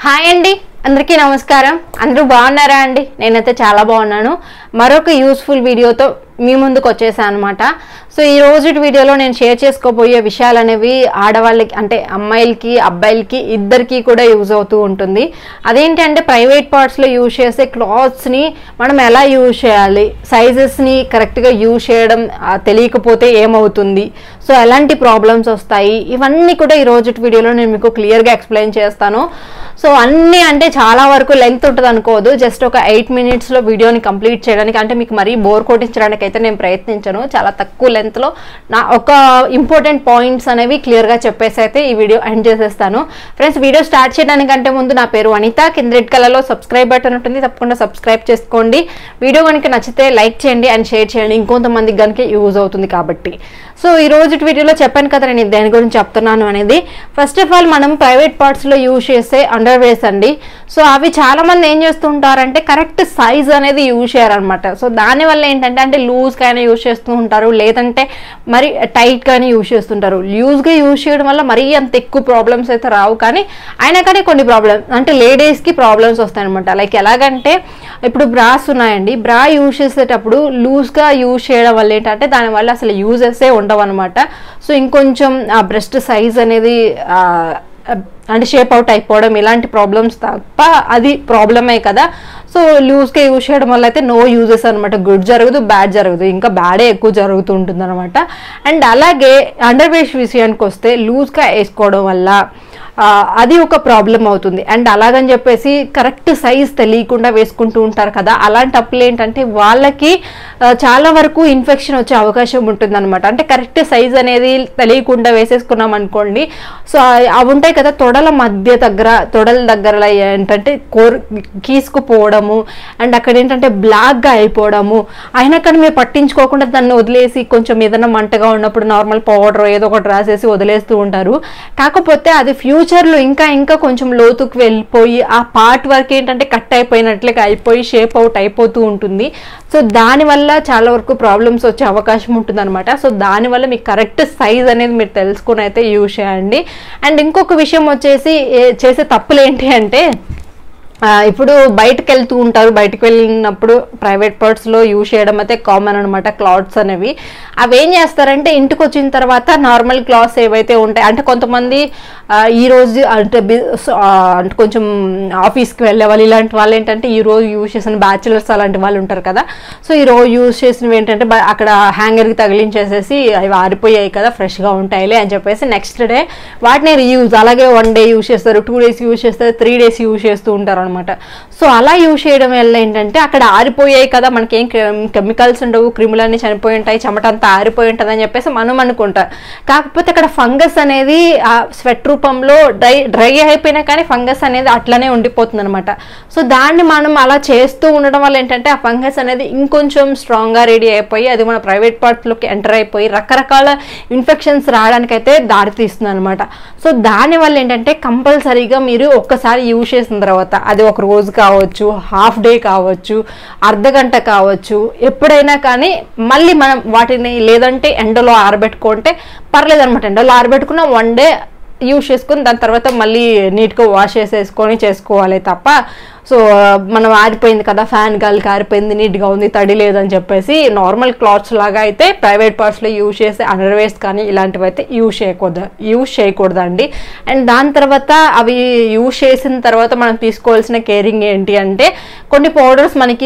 Hi అండి, అందరికీ నమస్కారం. అందరూ బాగున్నారా అండి? నేనైతే చాలా బాగున్నాను. మరొక యూస్ఫుల్ వీడియోతో మీ ముందుకు వచ్చేసాను అనమాట. సో ఈ రోజు వీడియోలో నేను షేర్ చేసుకోబోయే విషయాలు అనేవి ఆడవాళ్ళకి అంటే అమ్మాయిలకి అబ్బాయిలకి ఇద్దరికి కూడా యూజ్ అవుతూ ఉంటుంది. అదేంటంటే ప్రైవేట్ పార్ట్స్లో యూజ్ చేసే క్లాత్స్ని మనం ఎలా యూజ్ చేయాలి, సైజెస్ని కరెక్ట్గా యూజ్ చేయడం తెలియకపోతే ఏమవుతుంది, సో ఎలాంటి ప్రాబ్లమ్స్ వస్తాయి, ఇవన్నీ కూడా ఈ రోజు వీడియోలో నేను మీకు క్లియర్గా ఎక్స్ప్లెయిన్ చేస్తాను. సో అన్నీ అంటే చాలా వరకు లెంగ్త్ ఉంటుంది అనుకోదు, జస్ట్ ఒక 8 minutesలో వీడియోని కంప్లీట్ చేయడానికి, అంటే మీకు మరీ బోర్ కొట్టించడానికి అయితే నేను ప్రయత్నించను. చాలా తక్కువ లెంత్లో నా ఒక ఇంపార్టెంట్ పాయింట్స్ అనేవి క్లియర్గా చెప్పేసి అయితే ఈ వీడియో ఎండ్ చేసేస్తాను. ఫ్రెండ్స్, వీడియో స్టార్ట్ చేయడానికంటే ముందు నా పేరు అనిత, కింద రెడ్ కలర్లో సబ్స్క్రైబ్ బటన్ ఉంటుంది, తప్పకుండా సబ్స్క్రైబ్ చేసుకోండి. వీడియో కనుక నచ్చితే లైక్ చేయండి అండ్ షేర్ చేయండి, ఇంకొంతమందికి కనుక యూజ్ అవుతుంది కాబట్టి. సో ఈ రోజు వీడియోలో చెప్పాను కదా నేను దేని గురించి చెప్తున్నాను అనేది. ఫస్ట్ ఆఫ్ ఆల్ మనం ప్రైవేట్ పార్ట్స్లో యూజ్ చేసే అండర్వేర్స్ అండి. సో అవి చాలా మంది ఏం చేస్తుంటారంటే కరెక్ట్ సైజ్ అనేది యూజ్ చేయాలన్నమాట. సో దానివల్ల ఏంటంటే అంటే లూజ్గానే యూజ్ చేస్తూ ఉంటారు, లేదంటే మరి టైట్గానే యూజ్ చేస్తుంటారు. లూజ్గా యూజ్ చేయడం వల్ల మరీ అంత ఎక్కువ ప్రాబ్లమ్స్ అయితే రావు, కానీ అయినా కానీ కొన్ని ప్రాబ్లమ్స్ అంటే లేడీస్కి ప్రాబ్లమ్స్ వస్తాయి అనమాట. లైక్ ఎలాగంటే ఇప్పుడు బ్రాస్ ఉన్నాయండి, బ్రా యూజ్ చేసేటప్పుడు లూజ్గా యూజ్ చేయడం వల్ల ఏంటంటే దానివల్ల అసలు యూజెసే ఉండవు అనమాట. సో ఇంకొంచెం ఆ బ్రెస్ట్ సైజ్ అనేది అంటే షేప్ అవుట్ అయిపోవడం ఇలాంటి ప్రాబ్లమ్స్ తప్ప అది ప్రాబ్లమే కదా. సో లూజ్గా యూజ్ చేయడం వల్ల అయితే నో యూజెస్ అనమాట. గుడ్ జరగదు, బ్యాడ్ జరగదు, ఇంకా బ్యాడే ఎక్కువ జరుగుతూ ఉంటుంది అనమాట. అండ్ అలాగే అండర్వేర్ విషయానికి వస్తే లూజ్గా వేసుకోవడం వల్ల అది ఒక ప్రాబ్లం అవుతుంది. అండ్ అలాగని చెప్పేసి కరెక్ట్ సైజ్ తెలియకుండా వేసుకుంటూ ఉంటారు కదా, అలాంటప్పుడు ఏంటంటే వాళ్ళకి చాలా వరకు ఇన్ఫెక్షన్ వచ్చే అవకాశం ఉంటుంది అనమాట. అంటే కరెక్ట్ సైజ్ అనేది తెలియకుండా వేసేసుకున్నాం అనుకోండి, సో అవి ఉంటాయి కదా తొడల దగ్గర ఏంటంటే గీసుకుపోవడము, అండ్ అక్కడ ఏంటంటే బ్లాక్గా అయిపోవడము, అయినా కానీ మీరు పట్టించుకోకుండా దాన్ని వదిలేసి కొంచెం ఏదైనా మంటగా ఉన్నప్పుడు నార్మల్ పౌడర్ ఏదో ఒకటి రాసేసి వదిలేస్తూ ఉంటారు. కాకపోతే అది ఫ్యూచర్లో ఇంకా కొంచెం లోతుకు వెళ్ళిపోయి ఆ పార్ట్ వరకు ఏంటంటే కట్ అయిపోయినట్లే అయిపోయి షేప్ అవుట్ అయిపోతూ ఉంటుంది. సో దానివల్ల చాలా వరకు ప్రాబ్లమ్స్ వచ్చే అవకాశం ఉంటుంది అనమాట. సో దానివల్ల మీకు కరెక్ట్ సైజ్ అనేది మీరు తెలుసుకుని అయితే యూజ్ చేయండి. అండ్ ఇంకొక విషయం వచ్చేసి చేసే తప్పులు ఏంటి అంటే ఇప్పుడు బయటకు వెళ్తూ ఉంటారు, బయటకు వెళ్ళినప్పుడు ప్రైవేట్ పార్ట్స్లో యూజ్ చేయడం అయితే కామన్ అనమాట. క్లాత్స్ అనేవి అవి ఏం చేస్తారంటే ఇంటికి వచ్చిన తర్వాత నార్మల్ క్లాత్స్ ఏవైతే ఉంటాయి అంటే కొంతమంది ఈరోజు అంటే కొంచెం ఆఫీస్కి వెళ్ళే వాళ్ళు ఇలాంటి వాళ్ళు ఏంటంటే ఈరోజు యూజ్ చేసిన బ్యాచులర్స్ అలాంటి వాళ్ళు ఉంటారు కదా. సో ఈరోజు యూజ్ చేసినవి ఏంటంటే అక్కడ హ్యాంగర్కి తగిలించేసేసి అవి ఆరిపోయాయి కదా, ఫ్రెష్గా ఉంటాయిలే అని చెప్పేసి నెక్స్ట్ డే వాటిని రీయూజ్ అలాగే 1 day యూజ్ చేస్తారు, 2 days యూజ్ చేస్తారు, 3 days యూజ్ చేస్తూ ఉంటారు అనమాట. సో అలా యూజ్ చేయడం వల్ల ఏంటంటే అక్కడ ఆరిపోయాయి కదా, మనకి ఏం కెమికల్స్ ఉండవు, క్రిములన్నీ చనిపోయి ఉంటాయి, చెమట అంతా ఆరిపోయి ఉంటుంది అని చెప్పేసి మనం అనుకుంటాం. కాకపోతే అక్కడ ఫంగస్ అనేది ఆ స్వెట్ రూపంలో డ్రై అయిపోయినా కానీ ఫంగస్ అనేది అట్లనే ఉండిపోతుంది అనమాట. సో దాన్ని మనం అలా చేస్తూ ఉండడం వల్ల ఏంటంటే ఆ ఫంగస్ అనేది ఇంకొంచెం స్ట్రాంగ్గా రెడీ అయిపోయి అది మన ప్రైవేట్ పార్ట్స్లోకి ఎంటర్ అయిపోయి రకరకాల ఇన్ఫెక్షన్స్ రావడానికైతే దారితీస్తుంది అనమాట. సో దానివల్ల ఏంటంటే కంపల్సరీగా మీరు ఒక్కసారి యూజ్ చేసిన తర్వాత అది ఒక రోజు కావచ్చు, హాఫ్ డే కావచ్చు, అర్ధగంట కావచ్చు, ఎప్పుడైనా కానీ మళ్ళీ మనం వాటిని లేదంటే ఎండలో ఆరబెట్టుకుంటే పర్లేదు అనమాట. ఎండలో ఆరబెట్టుకున్న 1 day యూజ్ చేసుకుని దాని తర్వాత మళ్ళీ నీట్గా వాష్ చేసేసుకొని చేసుకోవాలి తప్ప సో మనం ఆరిపోయింది కదా, ఫ్యాన్ గాలికి ఆరిపోయింది, నీట్గా ఉంది, తడి లేదని చెప్పేసి నార్మల్ క్లాత్స్ లాగా అయితే ప్రైవేట్ పార్ట్స్లో యూజ్ చేసే అండర్వేర్స్ కానీ ఇలాంటివి అయితే యూజ్ చేయకూడదండి. అండ్ దాని తర్వాత అవి యూజ్ చేసిన తర్వాత మనం తీసుకోవాల్సిన కేరింగ్ ఏంటి అంటే కొన్ని పౌడర్స్ మనకి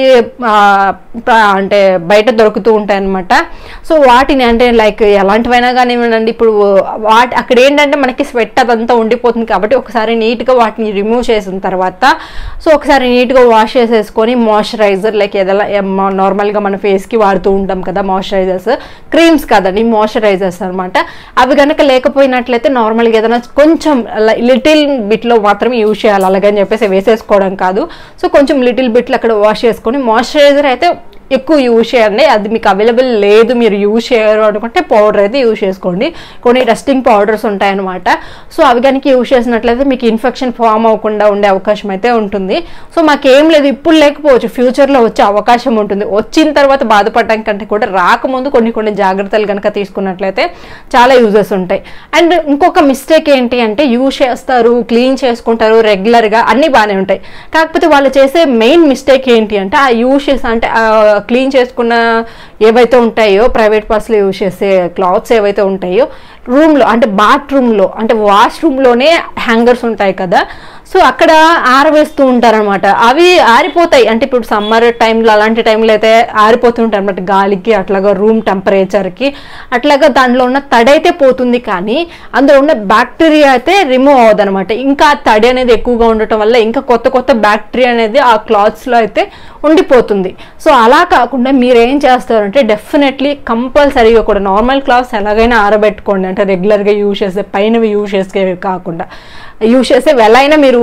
అంటే బయట దొరుకుతూ ఉంటాయి అనమాట. సో వాటిని అంటే లైక్ ఎలాంటివైనా కానివ్వండి, ఇప్పుడు అక్కడ ఏంటంటే మనకి స్వెట్ అదంతా ఉండిపోతుంది కాబట్టి ఒకసారి నీట్గా వాటిని రిమూవ్ చేసిన తర్వాత సో ఒకసారి నీట్గా వాష్ చేసేసుకొని మాయిశ్చరైజర్ లైక్ ఏదైనా నార్మల్గా మన ఫేస్కి వాడుతూ ఉంటాం కదా మాయిశ్చరైజర్స్, క్రీమ్స్ కాదండి మాయిశ్చరైజర్స్ అనమాట. అవి కనుక లేకపోయినట్లయితే నార్మల్గా ఏదైనా కొంచెం లిటిల్ బిట్లో మాత్రం యూజ్ చేయాలి, అలాగని చెప్పేసి వేసేసుకోవడం కాదు. సో కొంచెం లిటిల్ బిట్లు అక్కడ వాష్ చేసుకొని మాయిశ్చరైజర్ అయితే ఎక్కువ యూజ్ చేయండి. అది మీకు అవైలబుల్ లేదు, మీరు యూజ్ చేయరు అనుకుంటే పౌడర్ అయితే యూజ్ చేసుకోండి. కొన్ని రెస్టింగ్ పౌడర్స్ ఉంటాయన్నమాట. సో అవి కనుక యూజ్ చేసినట్లయితే మీకు ఇన్ఫెక్షన్ ఫామ్ అవ్వకుండా ఉండే అవకాశం అయితే ఉంటుంది. సో మాకేం లేదు, ఇప్పుడు లేకపోవచ్చు, ఫ్యూచర్లో వచ్చే అవకాశం ఉంటుంది. వచ్చిన తర్వాత బాధపడడం కంటే కూడా రాకముందు కొన్ని జాగ్రత్తలు కనుక తీసుకున్నట్లయితే చాలా యూజెస్ ఉంటాయి. అండ్ ఇంకొక మిస్టేక్ ఏంటి అంటే యూజ్ చేస్తారు, క్లీన్ చేసుకుంటారు రెగ్యులర్గా, అన్నీ బాగానే ఉంటాయి. కాకపోతే వాళ్ళు చేసే మెయిన్ మిస్టేక్ ఏంటి అంటే ఆ యూజ్ చేసే అంటే క్లీన్ చేసుకున్న ఏవైతే ఉంటాయో ప్రైవేట్ పార్ట్స్లో యూజ్ చేసే క్లాత్స్ ఏవైతే ఉంటాయో రూమ్లో అంటే బాత్రూంలో అంటే వాష్రూమ్లోనే హ్యాంగర్స్ ఉంటాయి కదా, సో అక్కడ ఆరవేస్తూ ఉంటారనమాట. అవి ఆరిపోతాయి. అంటే ఇప్పుడు సమ్మర్ టైంలో అలాంటి టైంలో అయితే ఆరిపోతూ ఉంటాయి అనమాట, గాలికి అట్లాగా రూమ్ టెంపరేచర్కి అట్లాగా దాంట్లో ఉన్న తడి అయితే పోతుంది, కానీ అందులో ఉన్న బ్యాక్టీరియా అయితే రిమూవ్ అవ్వదు అనమాట. ఇంకా తడి అనేది ఎక్కువగా ఉండటం వల్ల ఇంకా కొత్త బ్యాక్టీరియా అనేది ఆ క్లాత్స్లో అయితే ఉండిపోతుంది. సో అలా కాకుండా మీరు ఏం చేస్తారంటే డెఫినెట్లీ కంపల్సరీగా కూడా నార్మల్ క్లాత్స్ ఎలాగైనా ఆరబెట్టుకోండి. అంటే రెగ్యులర్గా యూజ్ చేసే పైనవి యూజ్ చేసేవి కాకుండా యూజ్ చేసేవి ఎలా అయినా మీరు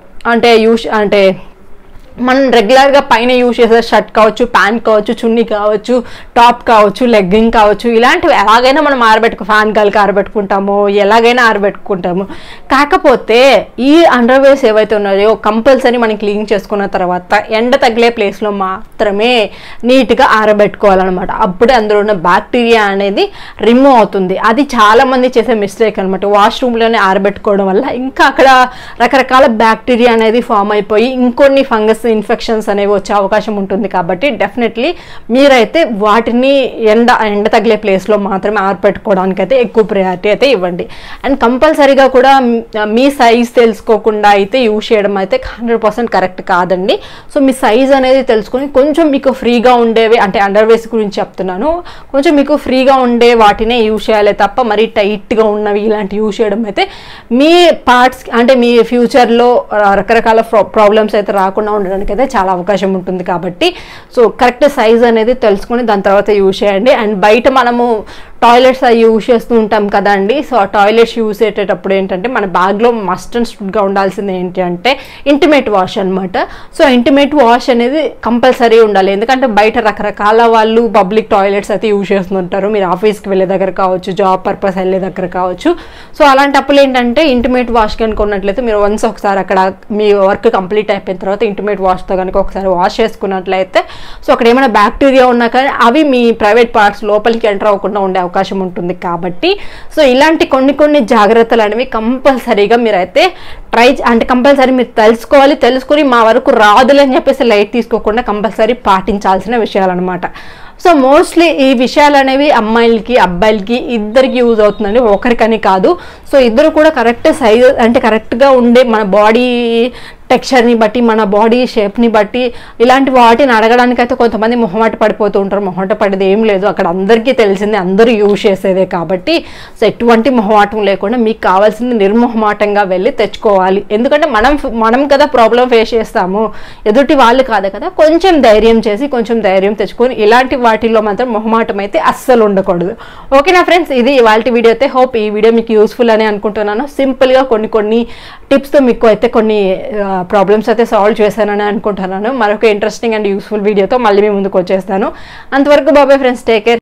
అంటే మనం రెగ్యులర్గా పైన యూజ్ చేసే షర్ట్ కావచ్చు, ప్యాంట్ కావచ్చు, చున్నీ కావచ్చు, టాప్ కావచ్చు, లెగ్గింగ్ కావచ్చు, ఇలాంటివి ఎలాగైనా మనం ఫ్యాన్ గాలికి ఆరబెట్టుకుంటాము, ఎలాగైనా ఆరబెట్టుకుంటాము. కాకపోతే ఈ అండర్వేర్స్ ఏవైతే ఉన్నాయో కంపల్సరీ మనం క్లీన్ చేసుకున్న తర్వాత ఎండ తగిలే ప్లేస్లో మాత్రమే నీట్గా ఆరబెట్టుకోవాలన్నమాట. అప్పుడే అందులో ఉన్న బ్యాక్టీరియా అనేది రిమూవ్ అవుతుంది. అది చాలామంది చేసే మిస్టేక్ అనమాట. వాష్రూమ్లోనే ఆరబెట్టుకోవడం వల్ల ఇంకా అక్కడ రకరకాల బ్యాక్టీరియా అనేది ఫామ్ అయిపోయి ఇంకొన్ని ఫంగస్ ఇన్ఫెక్షన్స్ అనేవి వచ్చే అవకాశం ఉంటుంది. కాబట్టి డెఫినెట్లీ మీరైతే వాటిని ఎండ తగిలే ప్లేస్లో మాత్రమే ఆరబెట్టుకోవడానికి అయితే ఎక్కువ ప్రయారిటీ అయితే ఇవ్వండి. అండ్ కంపల్సరీగా కూడా మీ సైజ్ తెలుసుకోకుండా అయితే యూజ్ చేయడం అయితే 100% కరెక్ట్ కాదండి. సో మీ సైజ్ అనేది తెలుసుకొని కొంచెం మీకు ఫ్రీగా ఉండేవి, అంటే అండర్వేర్స్ గురించి చెప్తున్నాను, కొంచెం మీకు ఫ్రీగా ఉండే వాటినే యూజ్ చేయాలి తప్ప మరీ టైట్గా ఉన్నవి ఇలాంటి యూజ్ చేయడం అయితే మీ పార్ట్స్ అంటే మీ ఫ్యూచర్లో రకరకాల ప్రాబ్లమ్స్ అయితే రాకుండా ఉండడానికి అయితే చాలా అవకాశం ఉంటుంది. కాబట్టి సో కరెక్ట్ సైజ్ అనేది తెలుసుకొని దాని తర్వాత యూజ్ చేయండి. అండ్ బయట మనము టాయిలెట్స్ అవి యూజ్ చేస్తూ ఉంటాం కదండి. సో ఆ టాయిలెట్స్ యూజ్ చేసేటప్పుడు ఏంటంటే మన బ్యాగ్లో మస్ట్ అండ్ షుడ్గా ఉండాల్సింది ఏంటి అంటే ఇంటిమేట్ వాష్ అనమాట. సో ఇంటిమేట్ వాష్ అనేది కంపల్సరీ ఉండాలి. ఎందుకంటే బయట రకరకాల వాళ్ళు పబ్లిక్ టాయిలెట్స్ అయితే యూజ్ చేస్తుంటారు. మీరు ఆఫీస్కి వెళ్ళే దగ్గర కావచ్చు, జాబ్ పర్పస్ వెళ్ళే దగ్గర కావచ్చు. సో అలాంటప్పుడు ఏంటంటే ఇంటిమేట్ వాష్ కనుకున్నట్లయితే మీరు వన్స్ ఒకసారి అక్కడ మీ వర్క్ కంప్లీట్ అయిపోయిన తర్వాత ఇంటిమేట్ వాష్తో కనుక ఒకసారి వాష్ చేసుకున్నట్లయితే సో అక్కడ ఏమైనా బ్యాక్టీరియా ఉన్నా కానీ అవి మీ ప్రైవేట్ పార్ట్స్ లోపలికి ఎంటర్ అవ్వకుండా ఉండే అవకాశం ఉంటుంది. కాబట్టి సో ఇలాంటి కొన్ని జాగ్రత్తలు అనేవి కంపల్సరీగా మీరైతే కంపల్సరీ మీరు తెలుసుకొని మా వరకు రాదులని చెప్పేసి లైట్ తీసుకోకుండా కంపల్సరీ పాటించాల్సిన విషయాలన్నమాట. సో మోస్ట్లీ ఈ విషయాలు అనేవి అమ్మాయిలకి అబ్బాయిలకి ఇద్దరికి యూజ్ అవుతుందండి, ఒకరికని కాదు. సో ఇద్దరు కూడా కరెక్ట్ సైజ్ అంటే కరెక్ట్గా ఉండే మన బాడీ టెక్స్చర్ని బట్టి మన బాడీ షేప్ని బట్టి ఇలాంటి వాటిని అడగడానికైతే కొంతమంది మొహమాట పడిపోతూ ఉంటారు. మొహమాట పడేది ఏం లేదు, అక్కడ అందరికీ తెలిసిందే, అందరూ యూజ్ చేసేదే. కాబట్టి సో ఎటువంటి మొహమాటం లేకుండా మీకు కావాల్సింది నిర్మొహమాటంగా వెళ్ళి తెచ్చుకోవాలి. ఎందుకంటే మనం కదా ప్రాబ్లం ఫేస్ చేస్తాము, ఎదుటి వాళ్ళు కాదు కదా. కొంచెం ధైర్యం తెచ్చుకొని ఇలాంటి వాటిల్లో మాత్రం మొహమాటం అయితే అస్సలు ఉండకూడదు. ఓకేనా ఫ్రెండ్స్, ఇది ఇవాల్టి వీడియో అయితే. హోప్ ఈ వీడియో మీకు యూస్ఫుల్ అని అనుకుంటున్నాను. సింపుల్గా కొన్ని టిప్స్తో మీకు అయితే కొన్ని ప్రాబ్లమ్స్ అయితే సాల్వ్ చేశానని అనుకుంటున్నాను. మరొక ఇంట్రెస్టింగ్ అండ్ యూస్ఫుల్ వీడియోతో మళ్ళీ మీ ముందుకు వచ్చేస్తాను. అంతవరకు బాబాయ్ ఫ్రెండ్స్, టేక్ కేర్.